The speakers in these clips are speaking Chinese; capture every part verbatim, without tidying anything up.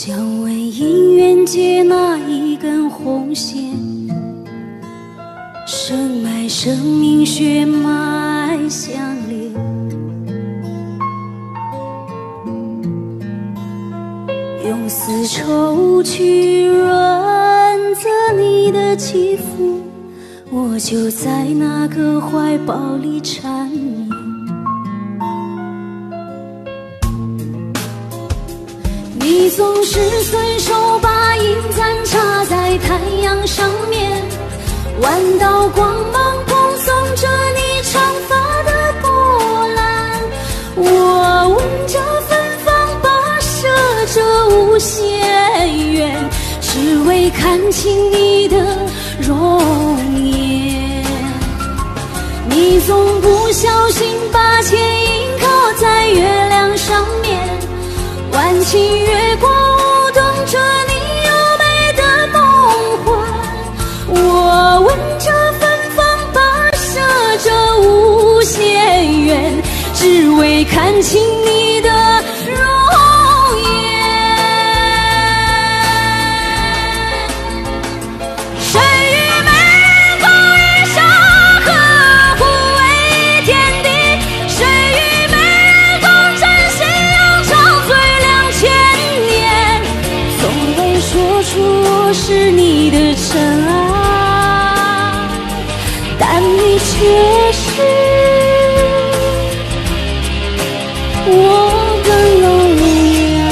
想问姻缘界那一根红线，生脉生命血脉相连，用丝绸去润泽你的肌肤，我就在那个怀抱里缠绵。你总是随手把银簪插在太阳上面，弯道光芒恭送着你长发的波澜。我闻着芬芳，跋涉着无限远，只为看清你的容颜。你总不小心把钱银靠在月亮上面，弯起月光舞动着你优美的梦幻。我闻着芬芳，跋涉着无限远，只为看清你的容颜。谁与美人共一生，呵护为天地，谁与美人共枕夕阳长醉两千年，从未说出我是你的尘埃，但你却是我的荣耀。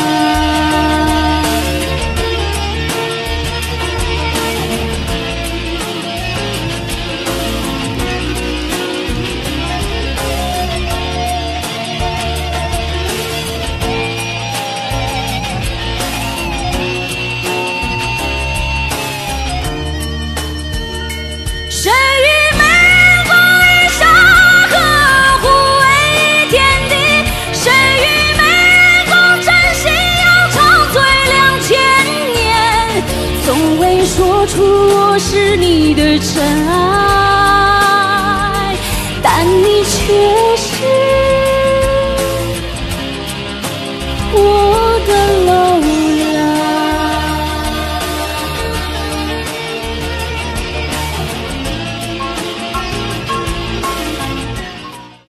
谁与美人共一生，呵护为天地，谁与美人共枕夕阳长醉两千年，从未说出我是你的尘埃，但你却是